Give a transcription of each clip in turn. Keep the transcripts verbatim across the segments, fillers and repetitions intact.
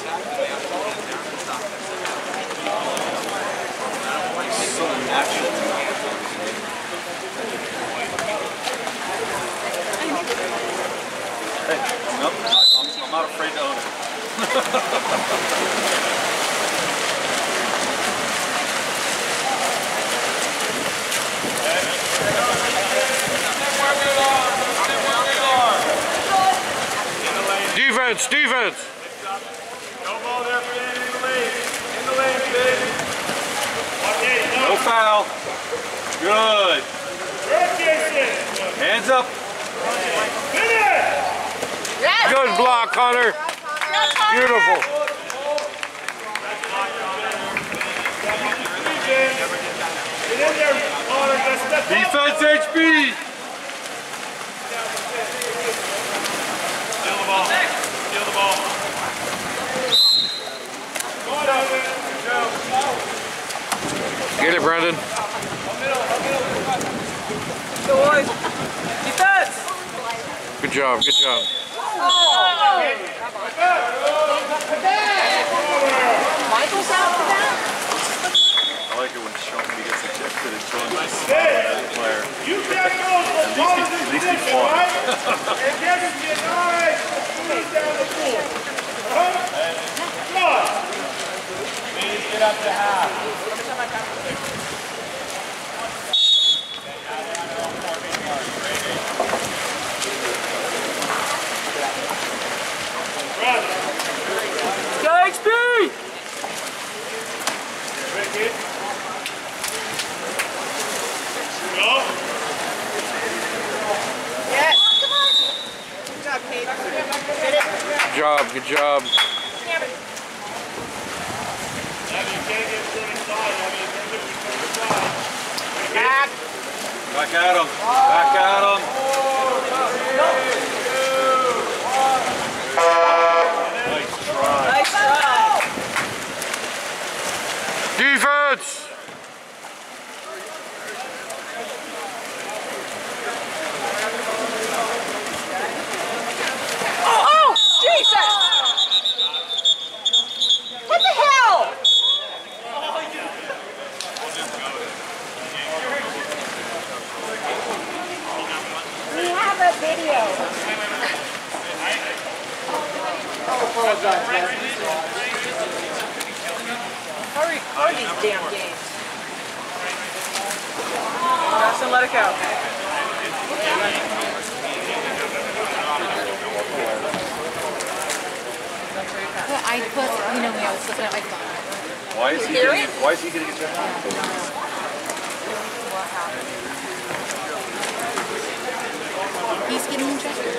Hey, nope, I'm, I'm not afraid to own it. Defense, defense! No ball there, Ben, in the lane. In the lane, Ben. Okay, no. No foul. Good. Good, Jason. Hands up. Finish! Good block, Hunter. Beautiful. Get in there, Connor. Just step up. Defense H B. Steal the ball. Steal the ball. Go on, Evan. Go. Get it, Brendan. Go boys. Defense! Good job, good job. Michael's out for that? I like it when Sean gets ejected and Sean Hey, player. you can't go as far as this distance, all right? And Devin's getting all right. He's down the pool. Huh? Come on. Please get up to half. Go H B! Ready? Go. Yes! Come on! Good job, Kate. Hit it. Good job, good job. Now you can't get to the side. Now you can't get to the side. Back. Back at him. Back at him. Nice try. Nice try. Defense! Oh, Jesus! What the hell? We have a video. Hurry, hurry these damn games. Just let it go. I put, you know me, I was looking at my phone. Why is he getting, why is he getting ejected? He's getting ejected.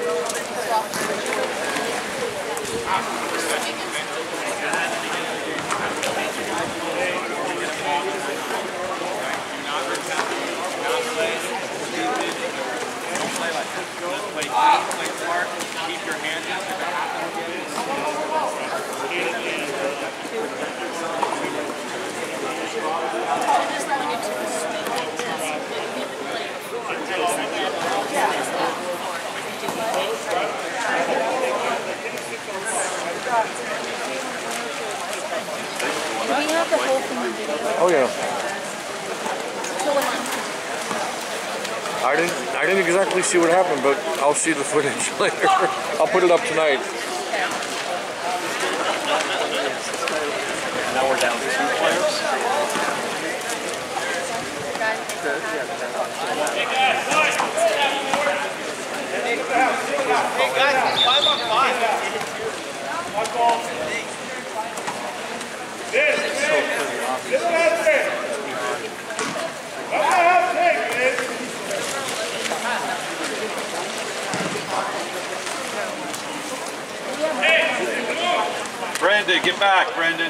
Keep your hand up. Do we have the whole thing on video? Oh yeah. So what happened? I didn't I didn't exactly see what happened, but I'll see the footage later. I'll put it up tonight. Now we're down to two players. Hey guys, five on five. One ball. This, this, this last thing. Come on, have take, man. Hey, come on. Brendan, get back, Brendan.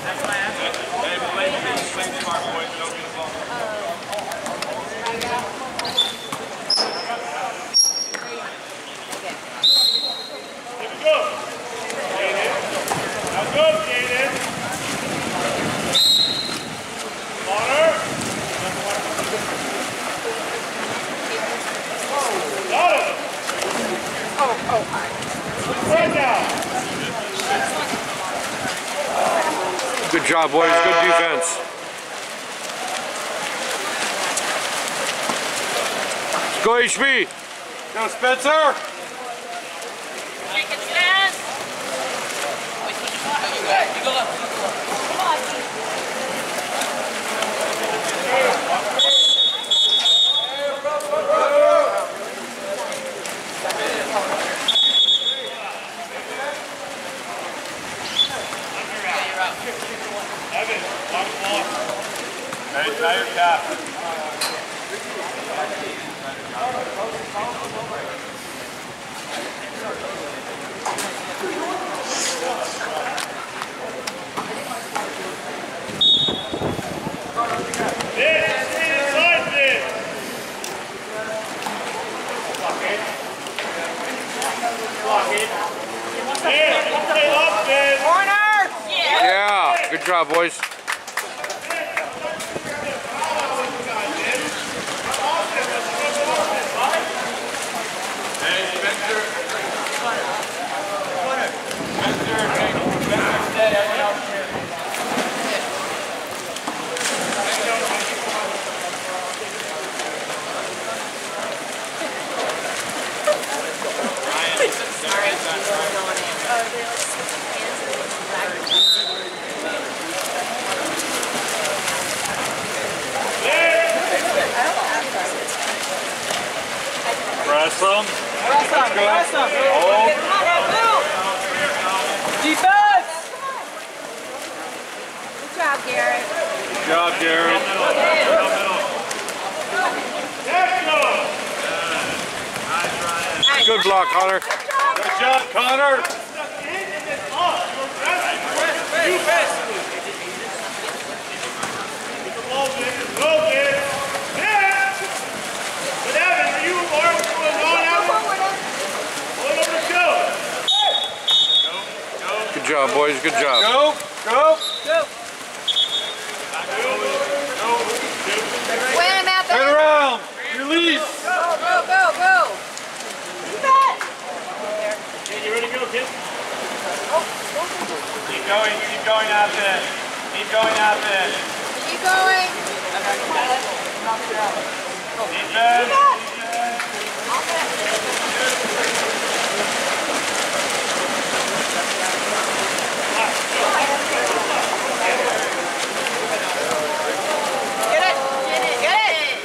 Good job, boys. Good defense. Let's go, H B. Go, Spencer. Shake it, Stan. Evan, watch the ball. Hey, tie your cap. This, stay inside this. Block it. Block it. This, stay up this. Corner. Yeah. Yeah, good job, boys. Hey, Spencer. Spencer, Spencer, stay. Everyone else here. Press them. Press them, press them. Oh. Defense! Good job, Garrett. Good job, Garrett. Good block, Connor. Good job, Connor. Good job, boys. Good job. Go, go. Go. Win him out Turn there. around. Release. Go, go, go, go. You bet. You ready to go, kid? Keep going, keep going out there. Keep going out there. Keep going. Defense. Get it. Get it. Get it.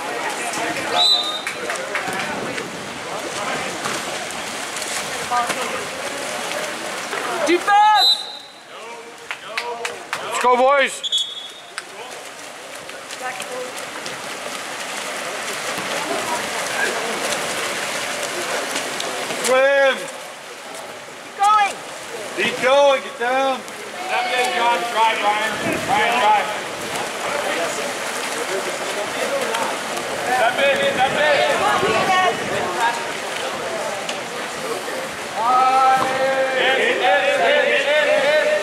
Defense! Let's go, boys. Swim. Keep going. Keep going. Get down. Step in, John. Drive, Ryan. Ryan, drive. Step in. Step in. Hit, hit, hit, hit, hit, hit, hit.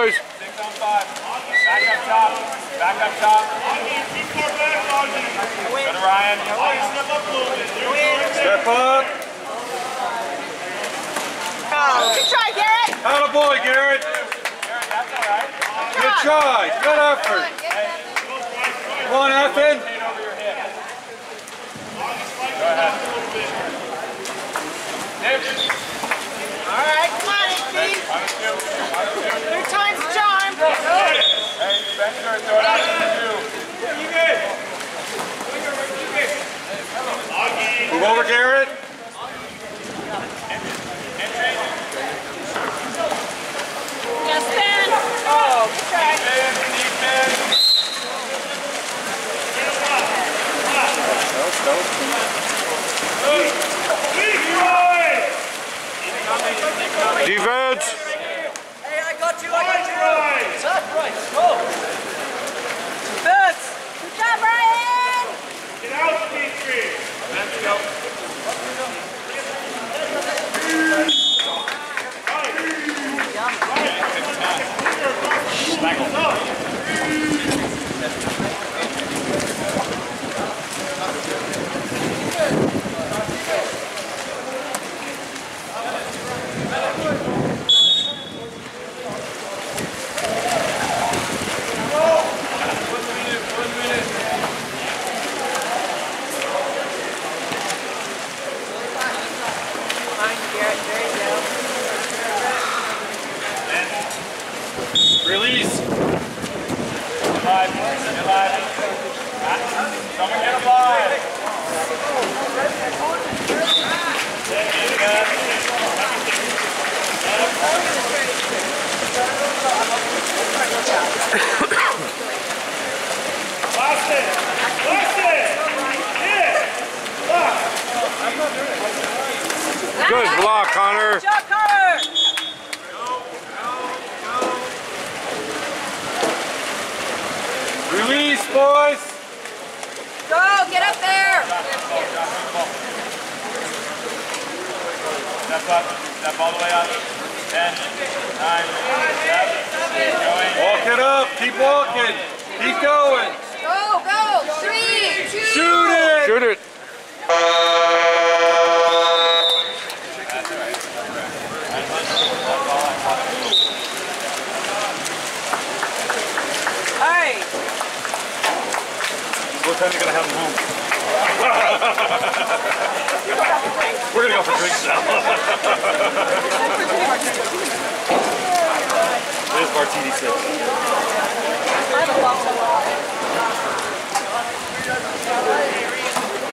boys. Six on five. Back up top. Back up top. Keep far back, Augie. Go to Ryan. Augie, step up a little bit. There we go. Step up. Good try, Garrett. Atta boy, Garrett. Garrett, that's all right. Good try. Good effort. Come on, Ethan. Go ahead. All right, come on, Steve. Third time's a charm. Hey, Spencer, throw it out to you. Move over, Garrett. Justin. Oh, good try. Defense. Hey, I got you, I got you. That's right, go. Defense. Good job, Brian. Get out, Dimitri. Let's go. Release. Alive. Alive. Someone get alive. Blast it. Blast it. Hit. Block. Good block, Connor. Good job, Connor. Release, boys. Go, get up there. Step up. Step all the way up. Ten, nine, seven. Keep going. Walk it up. Keep walking. Keep going. Go, go. Three, two. Shoot it. Shoot it. Hey. What time are you going to have them home? We're going to go for drinks now. There's Martini six.